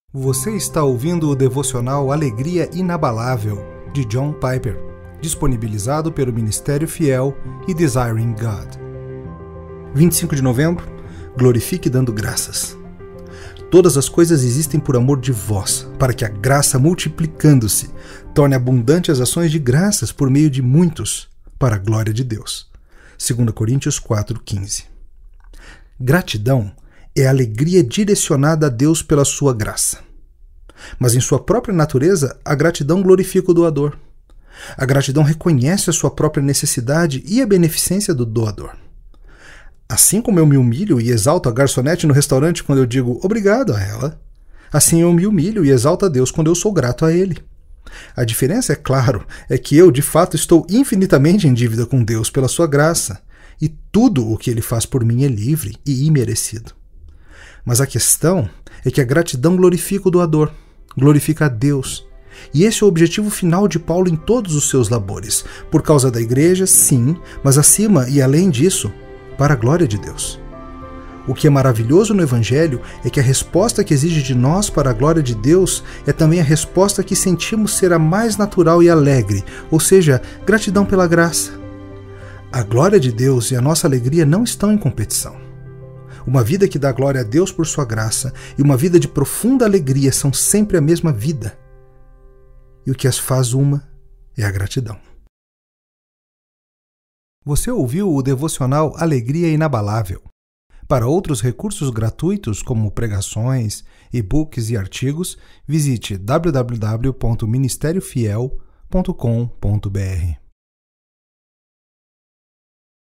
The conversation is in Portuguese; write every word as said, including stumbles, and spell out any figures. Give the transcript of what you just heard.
Você está ouvindo o devocional Alegria Inabalável, de John Piper, disponibilizado pelo Ministério Fiel e Desiring God. vinte e cinco de novembro, glorifique dando graças. Todas as coisas existem por amor de vós, para que a graça, multiplicando-se, torne abundante as ações de graças por meio de muitos, para a glória de Deus. dois Coríntios quatro, quinze. Gratidão é a alegria direcionada a Deus pela sua graça. Mas em sua própria natureza, a gratidão glorifica o doador. A gratidão reconhece a sua própria necessidade e a beneficência do doador. Assim como eu me humilho e exalto a garçonete no restaurante quando eu digo obrigado a ela, assim eu me humilho e exalto a Deus quando eu sou grato a Ele. A diferença, é claro, é que eu, de fato, estou infinitamente em dívida com Deus pela sua graça, e tudo o que Ele faz por mim é livre e imerecido. Mas a questão é que a gratidão glorifica o doador, glorifica a Deus. E esse é o objetivo final de Paulo em todos os seus labores. Por causa da igreja, sim, mas acima e além disso, para a glória de Deus. O que é maravilhoso no Evangelho é que a resposta que exige de nós para a glória de Deus é também a resposta que sentimos ser a mais natural e alegre, ou seja, gratidão pela graça. A glória de Deus e a nossa alegria não estão em competição. Uma vida que dá glória a Deus por sua graça e uma vida de profunda alegria são sempre a mesma vida. E o que as faz uma é a gratidão. Você ouviu o devocional Alegria Inabalável. Para outros recursos gratuitos, como pregações, e-books e artigos, visite w w w ponto ministério fiel ponto com ponto b r.